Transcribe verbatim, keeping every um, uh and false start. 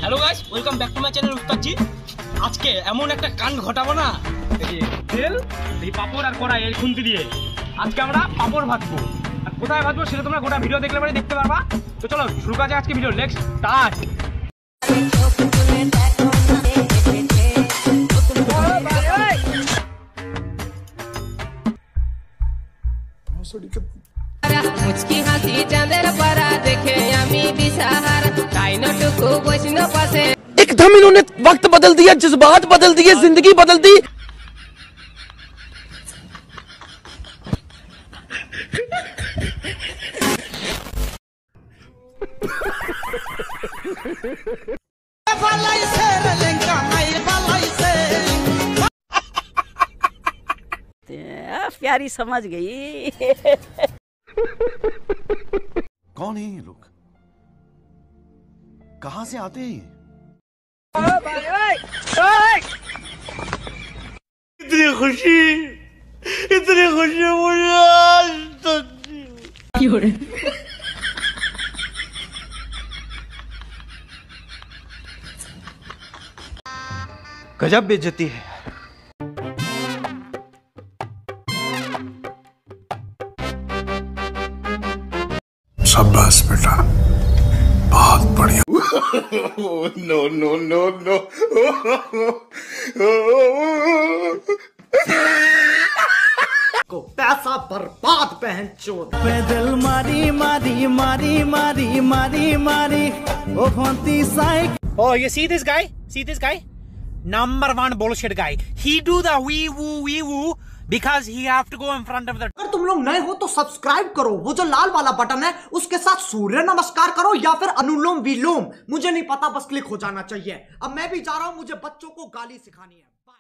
Hello guys, welcome back to my channel Ustadji. আজকে এমন একটা কাণ্ড ঘটাবো না, এই তেল, এই পাপড় আর কড়াই এই খুন্তি দিয়ে আজকে আমরা পাপড় ভাজবো। আর কোথায় ভাজবো সেটা তোমরা গোটা ভিডিও দেখলে পরে দেখতে পারবা। তো চলো শুরু করা যাক আজকে ভিডিও। Let's start. মুচকি হাসি চাঁদের পারা দেখে আমি দিশাহারা কাইনটুকু বৈষ্ণ পাশে एकदम इन्होंने वक्त बदल दिया, जज्बात बदल दिए, जिंदगी बदल दी। प्यारी समझ गई। कौन है ये लोग, कहां से आते हैं? इतनी खुशी, इतनी खुशी मुझे आज तक। गजब बेइज्जती है। शाबाश बेटा, बहुत बढ़िया। No no no no. को पैसा बर्बाद पहन चोद पैदल मारी मारी मारी मारी मारी मारी ओ होती साइक। Oh, you see this guy? See this guy? Number one bullshit guy. He do the wee woo wee woo because he have to go in front of the. अगर तुम लोग नए हो तो सब्सक्राइब करो, वो जो लाल वाला बटन है उसके साथ सूर्य नमस्कार करो या फिर अनुलोम विलोम, मुझे नहीं पता, बस क्लिक हो जाना चाहिए। अब मैं भी जा रहा हूं, मुझे बच्चों को गाली सिखानी है।